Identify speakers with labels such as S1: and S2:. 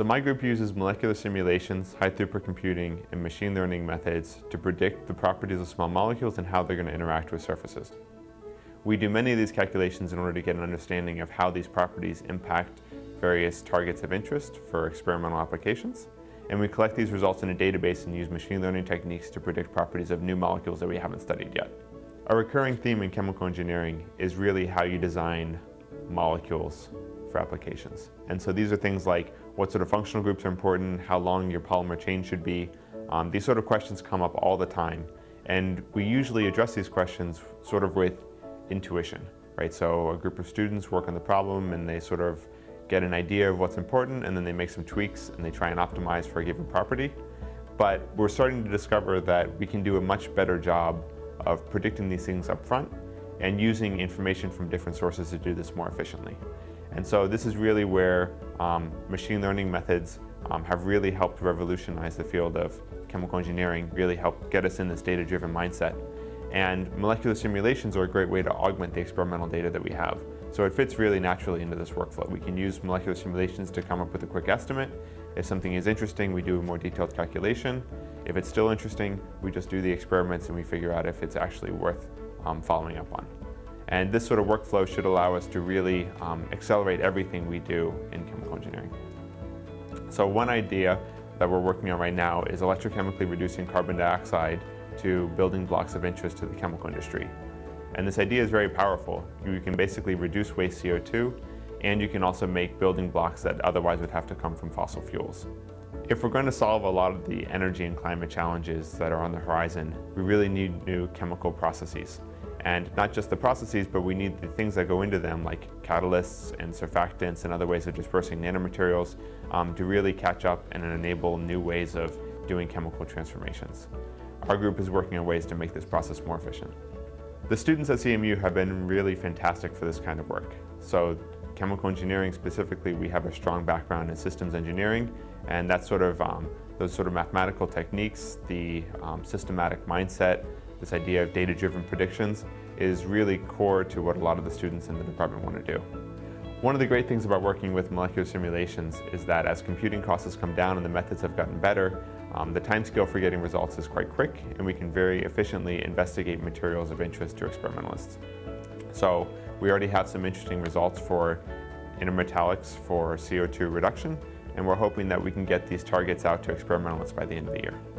S1: So my group uses molecular simulations, high-throughput computing, and machine learning methods to predict the properties of small molecules and how they're going to interact with surfaces. We do many of these calculations in order to get an understanding of how these properties impact various targets of interest for experimental applications, and we collect these results in a database and use machine learning techniques to predict properties of new molecules that we haven't studied yet. A recurring theme in chemical engineering is really how you design molecules for applications. And so these are things like what sort of functional groups are important, how long your polymer chain should be. These sort of questions come up all the time, and we usually address these questions sort of with intuition, right? So a group of students work on the problem and they sort of get an idea of what's important, and then they make some tweaks and they try and optimize for a given property. But we're starting to discover that we can do a much better job of predicting these things up front and using information from different sources to do this more efficiently. And so this is really where machine learning methods have really helped revolutionize the field of chemical engineering, really helped get us in this data-driven mindset. And molecular simulations are a great way to augment the experimental data that we have. So it fits really naturally into this workflow. We can use molecular simulations to come up with a quick estimate. If something is interesting, we do a more detailed calculation. If it's still interesting, we just do the experiments and we figure out if it's actually worth following up on. And this sort of workflow should allow us to really accelerate everything we do in chemical engineering. So one idea that we're working on right now is electrochemically reducing carbon dioxide to building blocks of interest to the chemical industry. And this idea is very powerful. You can basically reduce waste CO2, and you can also make building blocks that otherwise would have to come from fossil fuels. If we're going to solve a lot of the energy and climate challenges that are on the horizon, we really need new chemical processes. And not just the processes, but we need the things that go into them, like catalysts and surfactants and other ways of dispersing nanomaterials, to really catch up and enable new ways of doing chemical transformations. Our group is working on ways to make this process more efficient. The students at CMU have been really fantastic for this kind of work. So chemical engineering specifically, we have a strong background in systems engineering, and that's sort of those sort of mathematical techniques, the systematic mindset, this idea of data-driven predictions is really core to what a lot of the students in the department want to do. One of the great things about working with molecular simulations is that as computing costs have come down and the methods have gotten better, the timescale for getting results is quite quick, and we can very efficiently investigate materials of interest to experimentalists. So we already have some interesting results for intermetallics for CO2 reduction, and we're hoping that we can get these targets out to experimentalists by the end of the year.